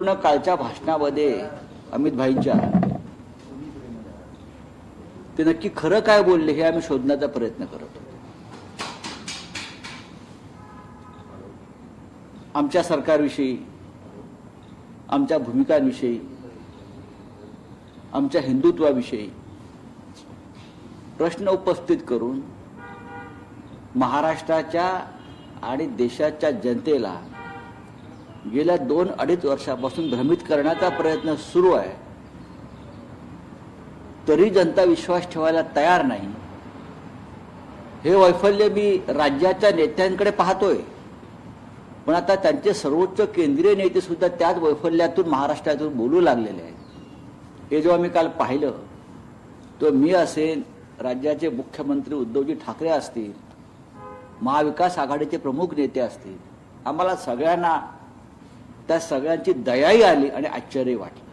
पूर्ण कालच्या भाषणामध्ये अमित भाईंच्या ते नक्की खरं काय बोलले हे आम्ही शोधण्याचा प्रयत्न करत होतो. आमच्या सरकारविषयी, आमच्या भूमिकांविषयी, आमच्या हिंदुत्वाविषयी प्रश्न उपस्थित करून महाराष्ट्राच्या आणि देशाच्या जनतेला गेल्या 2-2.5 वर्षापासून भ्रमित करण्याचा प्रयत्न सुरू आहे. तरी जनता विश्वास ठेवायला तयार नाही. हे वैफल्य मी राज्याच्या नेत्यांकडे पाहतोय, पण आता त्यांचे सर्वोच्च केंद्रीय नेते सुद्धा त्याच वैफल्यातून महाराष्ट्रातून बोलू लागलेले आहेत. हे जेव्हा मी काल पाहिलं तो मी असेन, राज्याचे मुख्यमंत्री उद्धवजी ठाकरे असतील, महाविकास आघाडीचे प्रमुख नेते असतील, आम्हाला सगळ्यांना त्या सगळ्यांची दयाही आली आणि आश्चर्य वाटलं.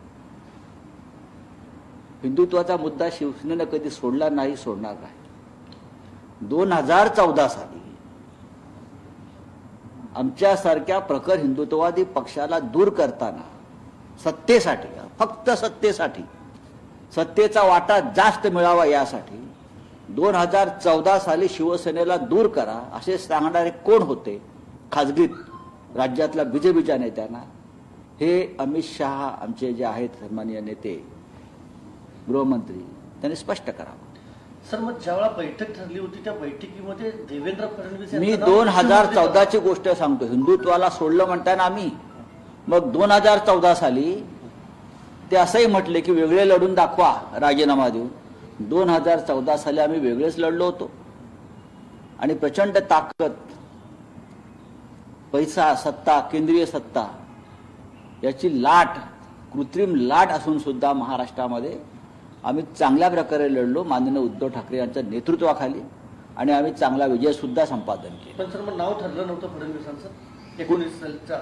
हिंदुत्वाचा मुद्दा शिवसेनेनं कधी सोडला नाही, सोडणार नाही. 2014 साली आमच्यासारख्या प्रखर हिंदुत्ववादी पक्षाला दूर करताना सत्तेसाठी, फक्त सत्तेसाठी, सत्तेचा वाटा जास्त मिळावा यासाठी 2014 साली शिवसेनेला दूर करा असे सांगणारे कोण होते? खाजगीत राज्यातल्या बीजेपीच्या नेत्यांना. हे अमित शहा आमचे जे आहेत सन्माननीय नेते, गृहमंत्री, त्यांनी स्पष्ट करावं. सर, मग ज्यावेळा बैठक ठरली होती त्या बैठकीमध्ये देवेंद्र फडणवीस, मी 2014ची गोष्ट सांगतो. हिंदुत्वाला सोडलं म्हणताना आम्ही मग 2014 साली ते असंही म्हटले की वेगळे लढून दाखवा राजीनामा देऊन. 2014 साली आम्ही वेगळेच लढलो होतो आणि प्रचंड ताकद, पैसा, सत्ता, केंद्रीय सत्ता याची लाट, कृत्रिम लाट असून सुद्धा महाराष्ट्रामध्ये आम्ही चांगल्या प्रकारे लढलो माननीय उद्धव ठाकरे यांच्या नेतृत्वाखाली आणि आम्ही चांगला विजय सुद्धा संपादन केला. पण सर, मग नाव ठरलं नव्हतं फडणवीसांचं 19 सालच्या?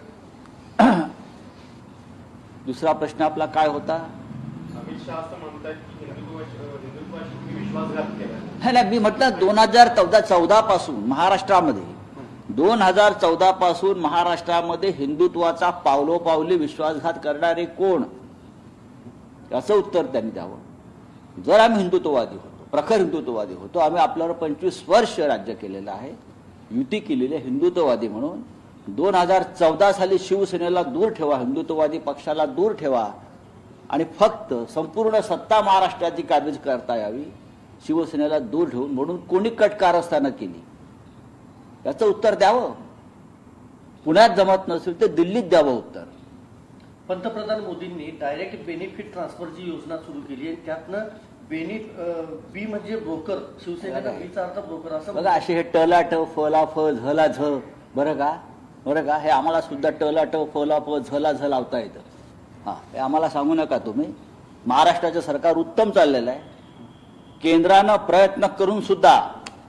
दुसरा प्रश्न आपला काय होता? अमित शहा असं म्हणतात की हिंदुत्वाशी विश्वासघात केला. नाही, मी म्हटलं 2014 पासून महाराष्ट्रामध्ये, 2014 पासून महाराष्ट्रामध्ये हिंदुत्वाचा पावलोपावली विश्वासघात करणारे कोण याचं उत्तर त्यांनी द्यावं. जर आम्ही हिंदुत्ववादी होतो, प्रखर हिंदुत्ववादी होतो, आम्ही आपल्यावर 25 वर्ष राज्य केलेलं आहे, युती केलेली आहे हिंदुत्ववादी म्हणून, 2014 साली शिवसेनेला दूर ठेवा, हिंदुत्ववादी पक्षाला दूर ठेवा आणि फक्त संपूर्ण सत्ता महाराष्ट्राची काबीज करता यावी, शिवसेनेला दूर ठेवून म्हणून कोणी कटकारस्थानं केली याचं उत्तर द्यावं. पुण्यात जमत नसेल तर दिल्लीत द्यावं उत्तर. पंतप्रधान मोदींनी डायरेक्ट बेनिफिट ट्रान्सफरची योजना सुरू केली आहे. त्यातनं बी म्हणजे ब्रोकर, शिवसेनेचा बीचा अर्थ ब्रोकर असं बघा. असे हे टला ट, फला फ, झला झ, बरं का, हे आम्हाला सुद्धा टला ट, फला फ, झला झ लावता येतं. हा, हे आम्हाला सांगू नका तुम्ही. महाराष्ट्राचं सरकार उत्तम चाललेलं आहे. केंद्रानं प्रयत्न करून सुद्धा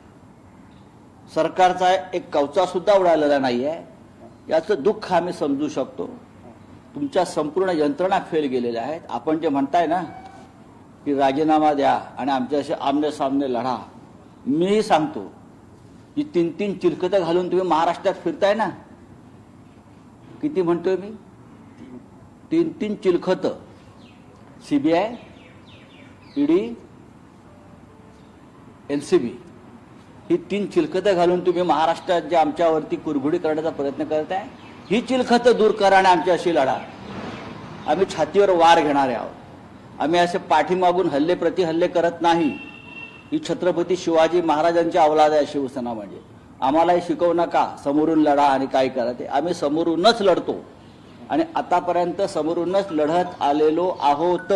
सरकारचा एक कवचा सुद्धा उडालेला नाहीये. याचं दुःख आम्ही समजू शकतो. तुमच्या संपूर्ण यंत्रणा फेल गेलेल्या आहेत. आपण जे म्हणताय ना की राजीनामा द्या आणि आमच्याशी आमने सामने लढा, मी सांगतो की 3-3 चिलखतं घालून तुम्ही महाराष्ट्रात फिरताय ना. किती म्हणतोय मी? 3-3 चिलखतं. CBI, ED, NCB, ही 3 चिलखतं घालून तुम्ही महाराष्ट्रात जे आमच्यावरती कुरघुडी करण्याचा प्रयत्न करताय, ही चिलखतं दूर करा आणि आमच्याशी लढा. आम्ही छातीवर वार घेणारे आहोत. आम्ही असे पाठीमागून हल्ले प्रतिहल्ले करत नाही. ही छत्रपती शिवाजी महाराजांची औलाद आहे शिवसेना म्हणजे. आम्हालाही शिकवू नका समोरून लढा आणि काय करा ते. आम्ही समोरूनच लढतो आणि आतापर्यंत समोरूनच लढत आलेलो आहोत.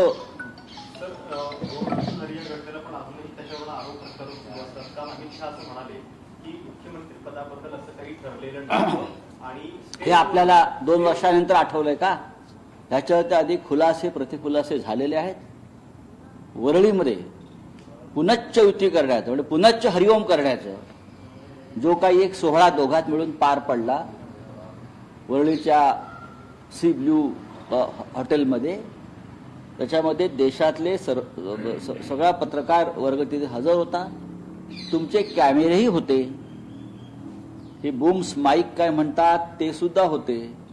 हे आपल्याला 2 वर्षानंतर आठवलंय का? ह्याच्यावरती आधी खुलासे प्रतिखुलासे झालेले आहेत. वरळीमध्ये पुनच्च युती करण्याचं, म्हणजे पुनच्च हरिओम करण्याचं जो काही एक सोहळा दोघात मिळून पार पडला वरळीच्या सी ब्ल्यू हॉटेलमध्ये, त्याच्यामध्ये देशातले सगळा पत्रकार वर्ग तिथे हजर होता. तुमचे कॅमेरेही होते. हे बूम्स माईक काय म्हणतात ते सुद्धा होते.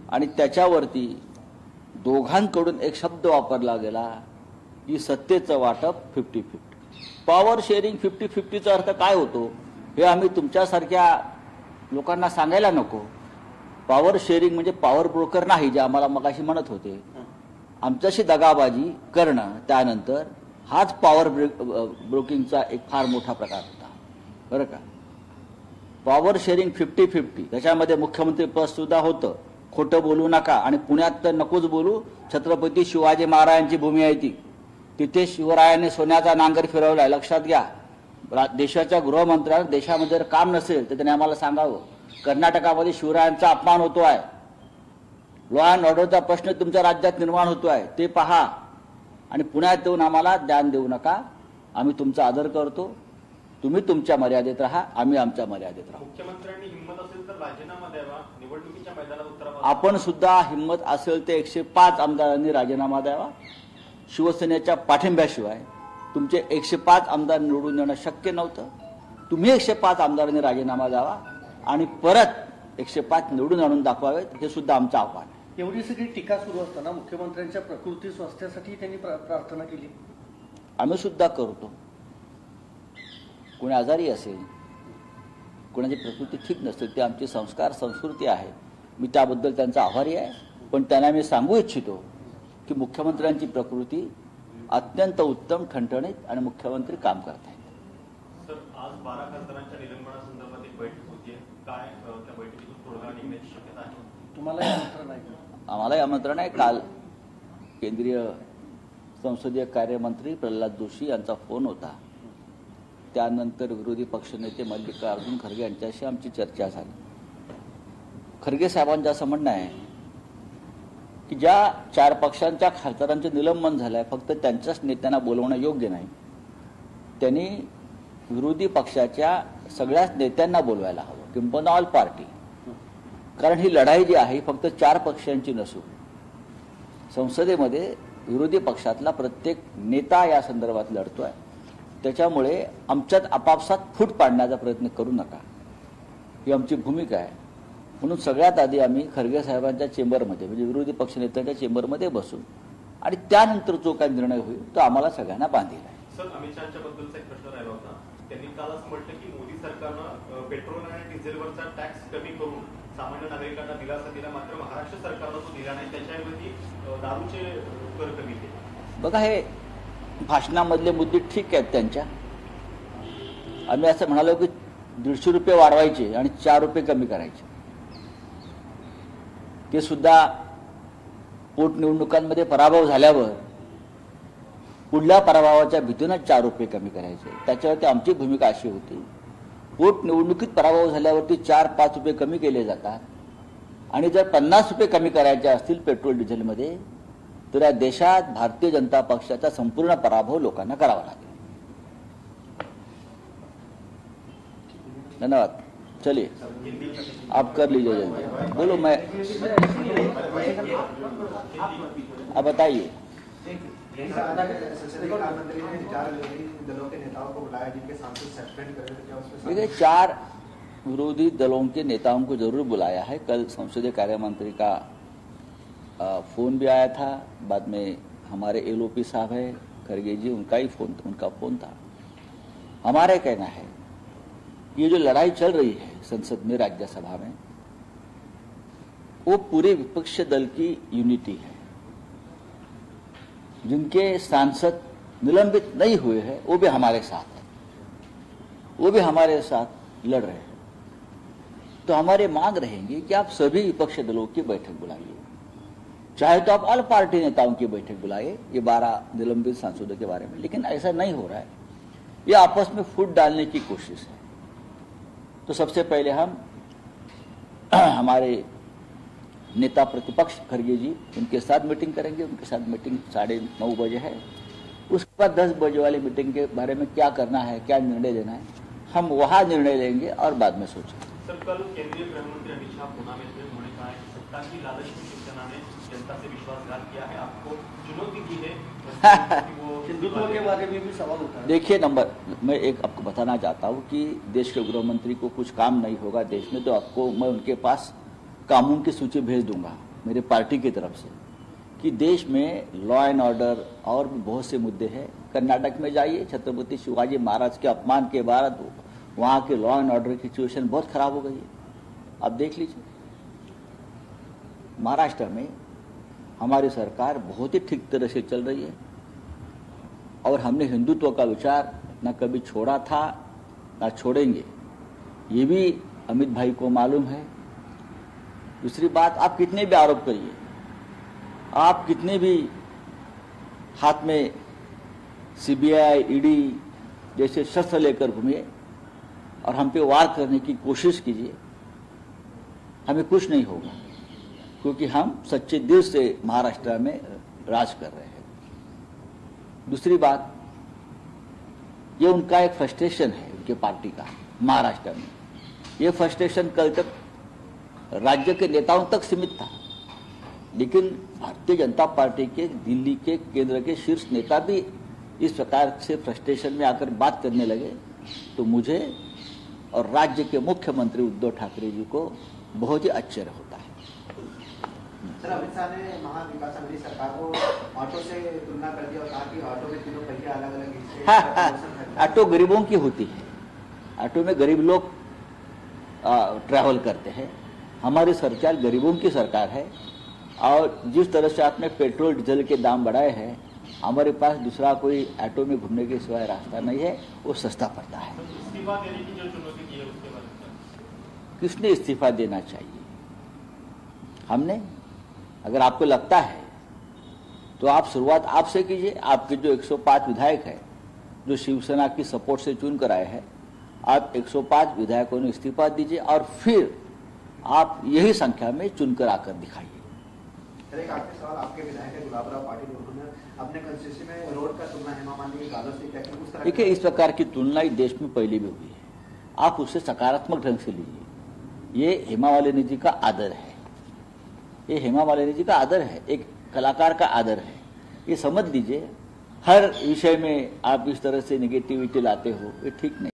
आणि त्याच्यावरती दोघांकडून एक शब्द वापरला गेला की सत्तेचं वाटप 50-50. पॉवर शेअरिंग 50-50चा अर्थ काय होतो हे आम्ही तुमच्यासारख्या लोकांना सांगायला नको. पॉवर शेअरिंग म्हणजे पॉवर ब्रोकर नाही, जे आम्हाला मगाशी म्हणत होते. आमच्याशी दगाबाजी करणं त्यानंतर हाच पॉवर ब्रोकिंगचा एक फार मोठा प्रकार होता, बरं का. पॉवर शेअरिंग 50-50 त्याच्यामध्ये मुख्यमंत्री पद सुद्धा होतं. खोटं बोलू नका, आणि पुण्यात तर नकोच बोलू. छत्रपती शिवाजी महाराजांची भूमी आहे ती. तिथे शिवरायाने सोन्याचा नांगर फिरवलाय, लक्षात घ्या. देशाच्या गृहमंत्र्यांना देशामध्ये जर काम नसेल तर त्याने आम्हाला सांगावं. कर्नाटकामध्ये शिवरायांचा अपमान होतो आहे. लॉ अँड ऑर्डरचा प्रश्न तुमच्या राज्यात निर्माण होतो आहे, ते पहा. आणि पुण्यात येऊन आम्हाला ज्ञान देऊ नका. आम्ही तुमचा आदर करतो. तुम्ही तुमच्या मर्यादेत राहा, आम्ही आमच्या मर्यादेत राहू. मुख्यमंत्र्यांनी हिंमत असेल तर राजीनामा द्यावा, निवडणुकीच्या मैदानात उतरावा. आपण सुद्धा हिंमत असेल ते 105 आमदारांनी राजीनामा द्यावा. शिवसेनेच्या पाठिंब्याशिवाय तुमचे 105 आमदार निवडून येणं शक्य नव्हतं. तुम्ही 105 आमदारांनी राजीनामा द्यावा आणि परत 105 निवडून आणून दाखवावेत, हे सुद्धा आमचं आव्हान आहे. एवढी सगळी टीका सुरू असताना मुख्यमंत्र्यांच्या प्रकृती स्वास्थ्यासाठी त्यांनी प्रार्थना केली. आम्ही सुद्धा करतो. कोणी आजारी असेल, कोणाची प्रकृती ठीक नसेल, ते आमचे संस्कार संस्कृती आहे. मी त्याबद्दल त्यांचा आभारी आहे. पण त्यांना मी सांगू इच्छितो की मुख्यमंत्र्यांची प्रकृती अत्यंत उत्तम, ठणठणीत, आणि मुख्यमंत्री काम करत आहेत. सर, आज 12 खासदारांच्या निलंबनासंदर्भात एक बैठक होतीये. काय त्या बैठकीतून तोडगा निघण्याची शक्यता आहे? तुम्हाला आमंत्रण आहे? आम्हाला आमंत्रण आहे. काल केंद्रीय संसदीय कार्यमंत्री प्रल्हाद जोशी यांचा फोन होता. त्यानंतर विरोधी पक्षनेते मल्लिकार्जुन खरगे यांच्याशी आमची चर्चा झाली. खरगे साहेबांचं असं म्हणणं आहे की ज्या 4 पक्षांच्या खासदारांचे निलंबन झालंय, फक्त त्यांच्याच नेत्यांना बोलवणं योग्य नाही. त्यांनी विरोधी पक्षाच्या सगळ्याच नेत्यांना बोलवायला हवं, किंबहुना ऑल पार्टी. कारण ही लढाई जी आहे फक्त 4 पक्षांची नसून संसदेमध्ये विरोधी पक्षातला प्रत्येक नेता या संदर्भात लढतोय. त्याच्यामुळे आमच्यात आपापसात फूट पाडण्याचा प्रयत्न करू नका, ही आमची भूमिका आहे. म्हणून सगळ्यात आधी आम्ही खरगे साहेबांच्या चेंबरमध्ये, म्हणजे विरोधी पक्षनेत्यांच्या चेंबरमध्ये बसू, आणि त्यानंतर जो काही निर्णय होईल तो आम्हाला सगळ्यांना बांधील आहे. सर, अमित शहाच्या बद्दलचा एक प्रश्न राहिला होता. त्यांनी काल असं म्हटलं की मोदी सरकारनं पेट्रोल आणि डिझेलवरचा टॅक्स कमी करून सामान्य नागरिकांना दिलासा दिला, मात्र महाराष्ट्र सरकारनं तो दिला नाही. त्याच्याऐवजी दारूचे कर कमी केले. बघा, हे भाषणामधले मुद्दे ठीक आहेत त्यांच्या. आम्ही असं म्हणालो की 150 रुपये वाढवायचे आणि 4 रुपये कमी करायचे. ते सुद्धा पोटनिवडणुकांमध्ये पराभव झाल्यावर पुढल्या पराभवाच्या भीतीनंच 4 रुपये कमी करायचे. त्याच्यावरती आमची भूमिका अशी होती, पोटनिवडणुकीत पराभव झाल्यावरती 4-5 रुपये कमी केले जातात, आणि जर 50 रुपये कमी करायचे असतील पेट्रोल डिझेलमध्ये तर या देशात भारतीय जनता पक्षाचा संपूर्ण पराभव लोकांना करावा लागेल. धन्यवाद. चलिए, आप कर लीजिए जल्दी. बोलो, मैं आप बताइए. देखिए, 4 विरोधी दलों के नेताओं को जरूर बुलाया है. कल संसदीय कार्य मंत्री का फोन भी आया था. बाद में हमारे एलओपी साहब है खरगे जी, उनका फोन था. हमारा कहना है ये जो लड़ाई चल रही है संसद में, राज्यसभा में, वो पूरे विपक्ष दल की यूनिटी है. जिनके सांसद निलंबित नहीं हुए हैं वो भी हमारे साथ है, वो भी हमारे साथ लड़ रहे हैं. तो हमारे मांग रहेंगे कि आप सभी विपक्ष दलों की बैठक बुलाइए, चाहे तो आप ऑल पार्टी नेताओं की बैठक बुलाइए ये 12 निलंबित सांसदों के बारे में. लेकिन ऐसा नहीं हो रहा है. ये आपस में फूट डालने की कोशिश है. तो सबसे पहले हम हमारे नेता प्रतिपक्ष खरगे जी, उनके साथ मीटिंग करेंगे. उनके साथ मीटिंग 9:30 बजे है. उसके बाद 10 बजे वाली मीटिंग के बारे में क्या करना है, क्या निर्णय लेना है, हम वहां निर्णय लेंगे और बाद में सोचेंगे. सर, कल केंद्रीय गृहमंत्री अमित शाह पुणे में थे. उन्होंने कहा है कि सत्ता की लालच में शिवसेना ने जनता से विश्वासघात किया है, आपको चुनौती दी है. हिंदुत्व के बारे में भी सवाल उठा है. देखिए, मैं एक आपको बताना चाहता हूं कि देश के गृहमंत्री को कुछ काम नहीं होगा देश में तो आपको मैं उनके पास कामों की सूची भेज दूंगा. मेरे पार्टी की तरफ से कि देश में लॉ एंड ऑर्डर और भी बहुत से मुद्दे हैं। कर्नाटक में जाइए, छत्रपति शिवाजी महाराज के अपमान के बाद वहाँ के लॉ एंड ऑर्डर की सिचुएशन बहुत खराब हो गई है। आप देख लीजिए, महाराष्ट्र में हमारी सरकार बहुत ही ठीक तरह से चल रही है और हमने हिंदुत्व का विचार न कभी छोड़ा था न छोड़ेंगे, ये भी अमित भाई को मालूम है। दूसरी बात, आप कितने भी आरोप करिए, आप कितने भी हाथ में सीबीआई ईडी जैसे शस्त्र लेकर घूमिए और हम पे वार करने की कोशिश कीजिए, हमें कुछ नहीं होगा, क्योंकि हम सच्चे दिल से महाराष्ट्र में राज कर रहे हैं। दूसरी बात, ये उनका एक फ्रस्ट्रेशन है उनके पार्टी का महाराष्ट्र में। ये फ्रस्ट्रेशन कल तक राज्य के नेताओं तक सीमित था, लेकिन भारतीय जनता पार्टी के दिल्ली के केंद्र के शीर्ष नेता भी इस प्रकार से फ्रस्ट्रेशन में आकर बात करने लगे, तो मुझे और राज्य के मुख्यमंत्री उद्धव ठाकरे जी को बहुत ही आश्चर्य होता है। सर, अमित शाह ने महाविकास अघाड़ी सरकार को ऑटो से तुलना कर दिया और कहा कि ऑटो में तीनों पहिए अलग अलग। ऑटो गरीबों की होती है, ऑटो में गरीब लोग ट्रैवल करते हैं। हमारी सरकार गरीबों की सरकार है और जिस तरह से आपने पेट्रोल डीजल के दाम बढ़ाए हैं, हमारे पास दूसरा कोई ऑटो में घूमने के सिवाय रास्ता नहीं है, वो सस्ता पड़ता है। इस्तीफा देने की जो चुनौती दी है उसके बारे में किसने इस्तीफा देना चाहिए? हमने? अगर आपको लगता है तो आप शुरुआत आपसे कीजिए। आपके जो 105 विधायक हैं जो शिवसेना की सपोर्ट से चुन कर आए हैं, आप 105 विधायकों ने इस्तीफा दीजिए और फिर आप यही संख्या में चुनकर आकर दिखाइए। एक आखिरी सवाल, आपके विधायक है गुलाबराव पाटिल, उन्होंने अपने कंस्टिट्यूंसी में रोड का तुलना हेमा मालिनी के गालों से क्या किया? उस तरह देखिए, इस प्रकार की तुलना इस देश में पहले भी हुई है, आप उससे सकारात्मक ढंग से लीजिए। ये हेमा मालिनी जी का आदर है, ये हेमा मालिनी जी का आदर है, एक कलाकार का आदर है, ये समझ लीजिए। हर विषय में आप इस तरह से निगेटिविटी लाते हो, ये ठीक नहीं।